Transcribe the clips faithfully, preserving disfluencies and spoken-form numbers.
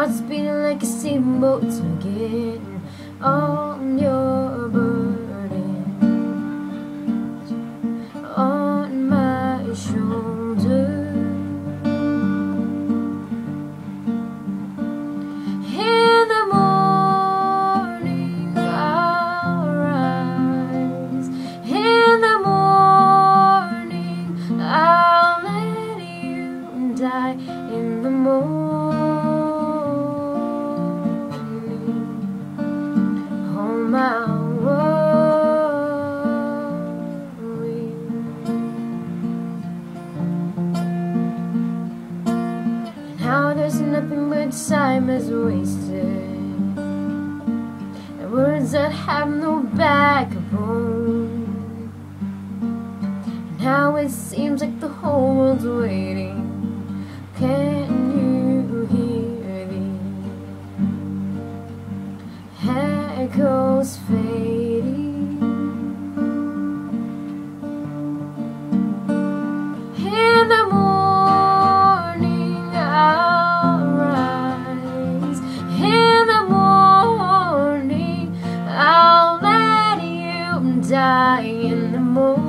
heart's beating like a steamboat to get on your burdens, on my shoulder. In the morning I'll rise, in the morning I'll let you die, in the morning my worry. Now there's nothing but time is wasted, and words that have no backbone. Now it seems like the whole world's waiting. Can you hear the echoes fading? In the morning I'll rise, in the morning I'll let you die, in the morning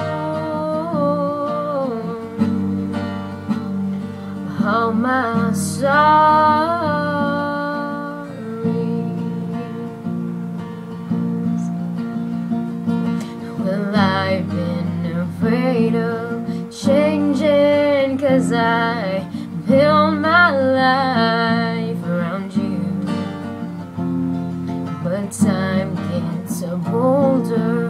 all my sorrows. Well, I've been afraid of changing, 'cause I built my life around you. But time gets bolder,